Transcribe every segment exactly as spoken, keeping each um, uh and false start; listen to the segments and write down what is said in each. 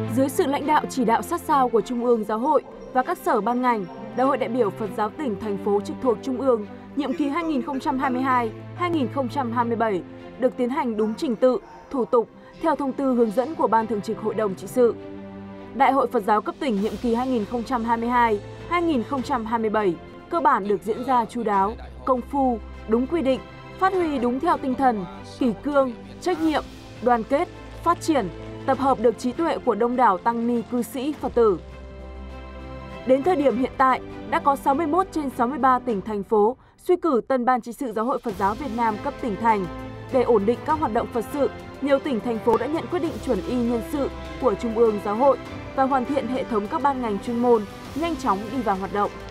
Dưới sự lãnh đạo chỉ đạo sát sao của Trung ương Giáo hội và các sở ban ngành, Đại hội đại biểu Phật giáo tỉnh, thành phố trực thuộc Trung ương nhiệm kỳ hai nghìn không trăm hai mươi hai đến hai nghìn không trăm hai mươi bảy được tiến hành đúng trình tự, thủ tục theo thông tư hướng dẫn của Ban Thường trực Hội đồng Trị sự. Đại hội Phật giáo cấp tỉnh nhiệm kỳ hai nghìn không trăm hai mươi hai đến hai nghìn không trăm hai mươi bảy cơ bản được diễn ra chu đáo, công phu, đúng quy định, phát huy đúng theo tinh thần, kỷ cương, trách nhiệm, đoàn kết, phát triển, tập hợp được trí tuệ của đông đảo tăng ni cư sĩ Phật tử. Đến thời điểm hiện tại, đã có sáu mươi mốt trên sáu mươi ba tỉnh, thành phố suy cử tân Ban Trị sự Giáo hội Phật giáo Việt Nam cấp tỉnh thành. Để ổn định các hoạt động Phật sự, nhiều tỉnh, thành phố đã nhận quyết định chuẩn y nhân sự của Trung ương Giáo hội và hoàn thiện hệ thống các ban ngành chuyên môn, nhanh chóng đi vào hoạt động.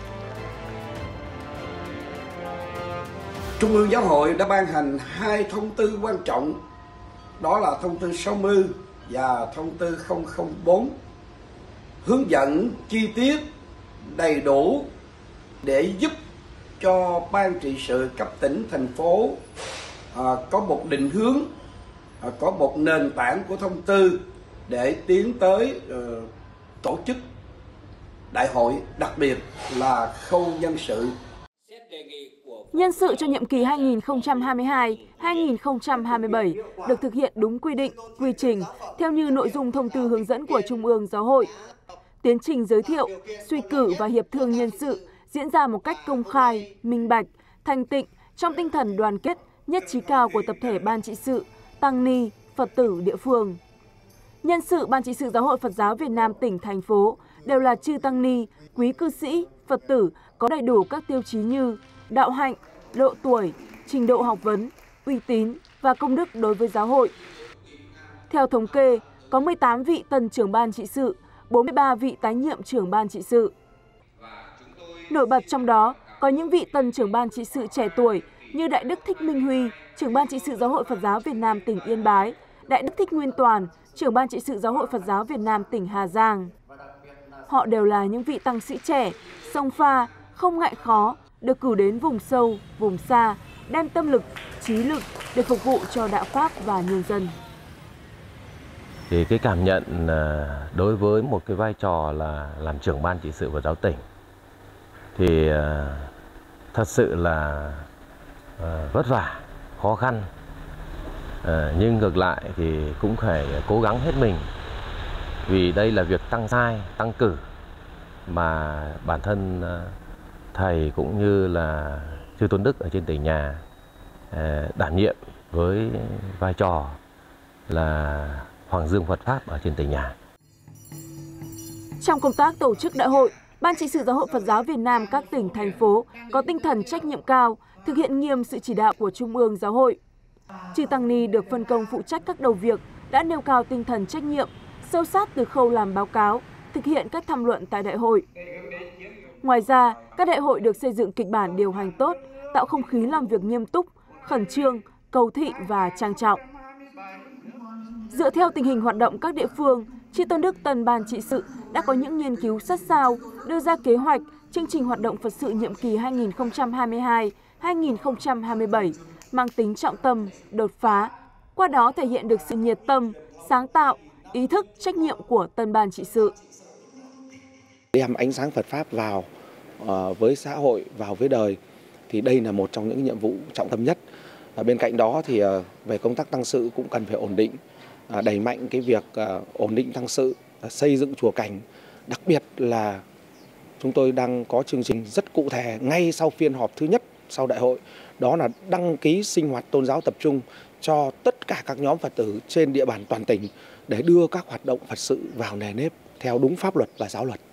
Trung ương Giáo hội đã ban hành hai thông tư quan trọng, đó là thông tư sáu mươi và thông tư không không bốn, hướng dẫn chi tiết, đầy đủ để giúp cho Ban Trị sự cấp tỉnh, thành phố à, có một định hướng, à, có một nền tảng của thông tư để tiến tới à, tổ chức đại hội, đặc biệt là khâu nhân sự. Nhân sự cho nhiệm kỳ hai nghìn không trăm hai mươi hai đến hai nghìn không trăm hai mươi bảy được thực hiện đúng quy định, quy trình theo như nội dung thông tư hướng dẫn của Trung ương Giáo hội. Tiến trình giới thiệu, suy cử và hiệp thương nhân sự diễn ra một cách công khai, minh bạch, thanh tịnh trong tinh thần đoàn kết, nhất trí cao của tập thể Ban Trị sự, tăng ni, Phật tử địa phương. Nhân sự Ban Trị sự Giáo hội Phật giáo Việt Nam tỉnh, thành phố đều là chư tăng ni, quý cư sĩ, Phật tử có đầy đủ các tiêu chí như đạo hạnh, độ tuổi, trình độ học vấn, uy tín và công đức đối với giáo hội. Theo thống kê, có mười tám vị tân trưởng Ban Trị sự, bốn mươi ba vị tái nhiệm trưởng Ban Trị sự. Nổi bật trong đó có những vị tân trưởng Ban Trị sự trẻ tuổi như Đại Đức Thích Minh Huy, trưởng Ban Trị sự Giáo hội Phật giáo Việt Nam tỉnh Yên Bái, Đại Đức Thích Nguyên Toàn, trưởng Ban Trị sự Giáo hội Phật giáo Việt Nam tỉnh Hà Giang. Họ đều là những vị tăng sĩ trẻ, xông pha, không ngại khó, được cử đến vùng sâu, vùng xa, đem tâm lực, trí lực để phục vụ cho đạo pháp và nhân dân. Thì cái cảm nhận đối với một cái vai trò là làm trưởng Ban Trị sự Phật giáo tỉnh thì thật sự là vất vả, khó khăn, nhưng ngược lại thì cũng phải cố gắng hết mình, vì đây là việc tăng sai, tăng cử mà bản thân thầy cũng như là chư Tôn Đức ở trên tỉnh nhà đảm nhiệm với vai trò là Hoàng Dương Phật Pháp ở trên tỉnh nhà. Trong công tác tổ chức đại hội, Ban Trị sự Giáo hội Phật giáo Việt Nam các tỉnh, thành phố có tinh thần trách nhiệm cao, thực hiện nghiêm sự chỉ đạo của Trung ương Giáo hội. Chư tăng ni được phân công phụ trách các đầu việc đã nêu cao tinh thần trách nhiệm, sâu sát từ khâu làm báo cáo, thực hiện các tham luận tại đại hội. Ngoài ra, các đại hội được xây dựng kịch bản điều hành tốt, tạo không khí làm việc nghiêm túc, khẩn trương, cầu thị và trang trọng. Dựa theo tình hình hoạt động các địa phương, chư Tôn Đức tân Ban Trị sự đã có những nghiên cứu sát sao, đưa ra kế hoạch, chương trình hoạt động Phật sự nhiệm kỳ hai nghìn không trăm hai mươi hai đến hai nghìn không trăm hai mươi bảy mang tính trọng tâm, đột phá, qua đó thể hiện được sự nhiệt tâm, sáng tạo, ý thức, trách nhiệm của tân Ban Trị sự. Đem ánh sáng Phật Pháp vào uh, với xã hội, vào với đời thì đây là một trong những nhiệm vụ trọng tâm nhất. Uh, bên cạnh đó thì uh, về công tác tăng sự cũng cần phải ổn định, uh, đẩy mạnh cái việc uh, ổn định tăng sự, uh, xây dựng chùa cảnh. Đặc biệt là chúng tôi đang có chương trình rất cụ thể ngay sau phiên họp thứ nhất sau đại hội, đó là đăng ký sinh hoạt tôn giáo tập trung cho tất cả các nhóm Phật tử trên địa bàn toàn tỉnh để đưa các hoạt động Phật sự vào nề nếp theo đúng pháp luật và giáo luật.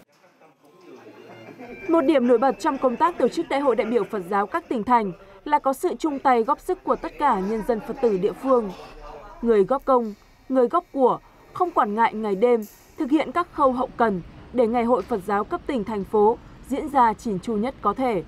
Một điểm nổi bật trong công tác tổ chức Đại hội đại biểu Phật giáo các tỉnh thành là có sự chung tay góp sức của tất cả nhân dân Phật tử địa phương. Người góp công, người góp của, không quản ngại ngày đêm, thực hiện các khâu hậu cần để Ngày hội Phật giáo cấp tỉnh, thành phố diễn ra chỉn chu nhất có thể.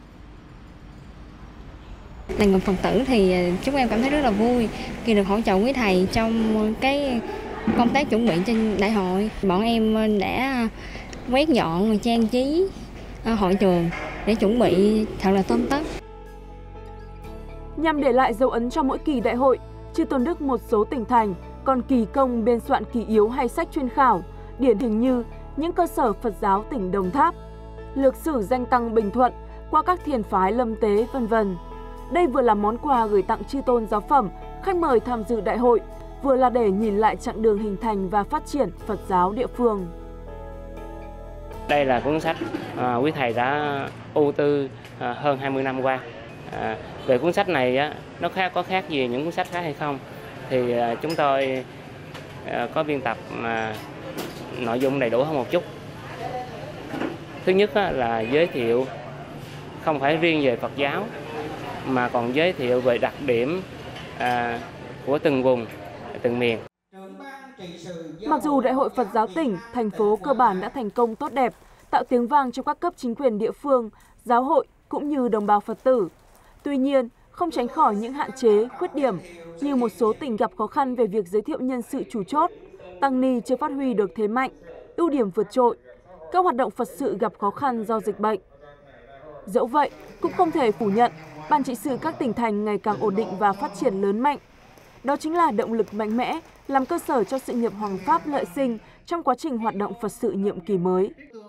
Là người Phật tử thì chúng em cảm thấy rất là vui khi được hỗ trợ quý thầy trong cái công tác chuẩn bị trên đại hội. Bọn em đã quét dọn, trang trí hội trường để chuẩn bị thật là tươm tất. Nhằm để lại dấu ấn cho mỗi kỳ đại hội, chư Tôn Đức một số tỉnh thành còn kỳ công biên soạn kỷ yếu hay sách chuyên khảo điển hình như những cơ sở Phật giáo tỉnh Đồng Tháp, Lược Sử Danh Tăng Bình Thuận qua các thiền phái Lâm Tế, vân vân. Đây vừa là món quà gửi tặng chư tôn giáo phẩm, khách mời tham dự đại hội, vừa là để nhìn lại chặng đường hình thành và phát triển Phật giáo địa phương. Đây là cuốn sách à, quý thầy đã ưu tư à, hơn hai mươi năm qua. À, về cuốn sách này á, nó khác có khác gì những cuốn sách khác hay không? Thì à, chúng tôi à, có biên tập à, nội dung đầy đủ hơn một chút. Thứ nhất á, là giới thiệu không phải riêng về Phật giáo mà còn giới thiệu về đặc điểm à, của từng vùng, từng miền. Mặc dù Đại hội Phật giáo tỉnh, thành phố cơ bản đã thành công tốt đẹp, tạo tiếng vang trong các cấp chính quyền địa phương, giáo hội cũng như đồng bào Phật tử. Tuy nhiên, không tránh khỏi những hạn chế, khuyết điểm như một số tỉnh gặp khó khăn về việc giới thiệu nhân sự chủ chốt, tăng ni chưa phát huy được thế mạnh, ưu điểm vượt trội, các hoạt động Phật sự gặp khó khăn do dịch bệnh. Dẫu vậy, cũng không thể phủ nhận, Ban trị sự các tỉnh thành ngày càng ổn định và phát triển lớn mạnh. Đó chính là động lực mạnh mẽ, làm cơ sở cho sự nghiệp Hoàng Pháp lợi sinh trong quá trình hoạt động Phật sự nhiệm kỳ mới.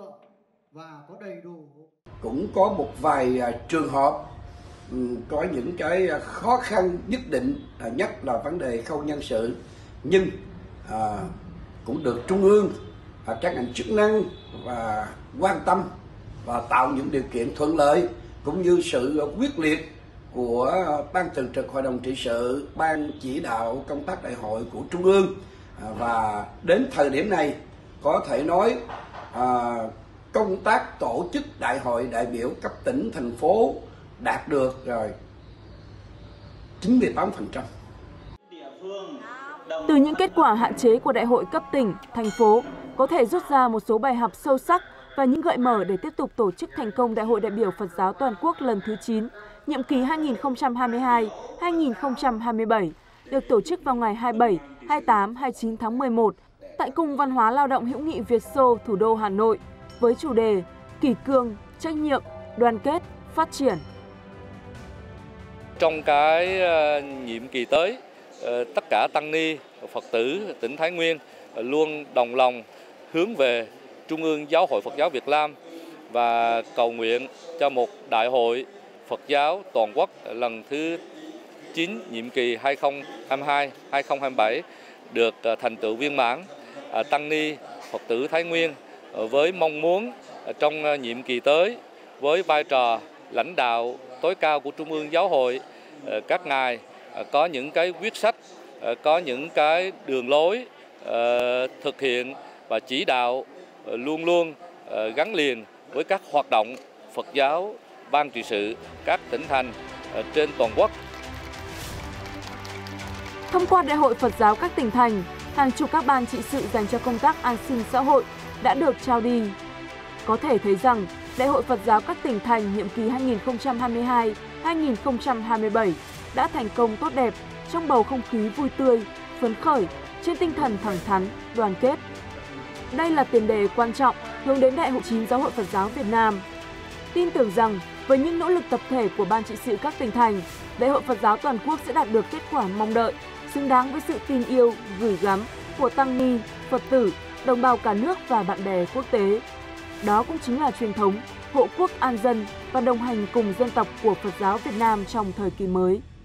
Cũng có một vài trường hợp có những cái khó khăn nhất định, nhất là vấn đề khâu nhân sự, nhưng à, cũng được Trung ương, à, các ngành chức năng và quan tâm và tạo những điều kiện thuận lợi cũng như sự quyết liệt của Ban Thường trực Hội đồng trị sự, Ban chỉ đạo công tác đại hội của Trung ương. À, và đến thời điểm này có thể nói à, công tác tổ chức đại hội đại biểu cấp tỉnh, thành phố đạt được rồi chín mươi tám phần trăm. Từ những kết quả hạn chế của đại hội cấp tỉnh, thành phố có thể rút ra một số bài học sâu sắc và những gợi mở để tiếp tục tổ chức thành công Đại hội đại biểu Phật giáo toàn quốc lần thứ chín, nhiệm kỳ hai nghìn không trăm hai mươi hai đến hai nghìn không trăm hai mươi bảy, được tổ chức vào ngày hai mươi bảy, hai mươi tám, hai mươi chín tháng mười một tại Cung Văn hóa Lao động hữu nghị Việt Xô, thủ đô Hà Nội, với chủ đề Kỷ cương, trách nhiệm, đoàn kết, phát triển. Trong cái nhiệm kỳ tới, tất cả tăng ni, Phật tử tỉnh Thái Nguyên luôn đồng lòng hướng về Trung ương Giáo hội Phật giáo Việt Nam và cầu nguyện cho một đại hội Phật giáo toàn quốc lần thứ chín nhiệm kỳ hai nghìn không trăm hai mươi hai đến hai nghìn không trăm hai mươi bảy được thành tựu viên mãn. Tăng ni Phật tử Thái Nguyên với mong muốn trong nhiệm kỳ tới, với vai trò lãnh đạo tối cao của Trung ương Giáo hội, các ngài có những cái quyết sách, có những cái đường lối thực hiện và chỉ đạo luôn luôn gắn liền với các hoạt động Phật giáo Ban trị sự các tỉnh thành trên toàn quốc. Thông qua Đại hội Phật giáo các tỉnh thành, hàng chục các ban trị sự dành cho công tác an sinh xã hội đã được trao đi. Có thể thấy rằng, Đại hội Phật giáo các tỉnh thành nhiệm kỳ hai nghìn không trăm hai mươi hai đến hai nghìn không trăm hai mươi bảy đã thành công tốt đẹp trong bầu không khí vui tươi, phấn khởi, trên tinh thần thẳng thắn, đoàn kết. Đây là tiền đề quan trọng hướng đến Đại hội chín Giáo hội Phật giáo Việt Nam. Tin tưởng rằng, với những nỗ lực tập thể của Ban trị sự các tỉnh thành, Đại hội Phật giáo toàn quốc sẽ đạt được kết quả mong đợi, xứng đáng với sự tin yêu, gửi gắm của tăng ni, Phật tử, đồng bào cả nước và bạn bè quốc tế. Đó cũng chính là truyền thống hộ quốc an dân và đồng hành cùng dân tộc của Phật giáo Việt Nam trong thời kỳ mới.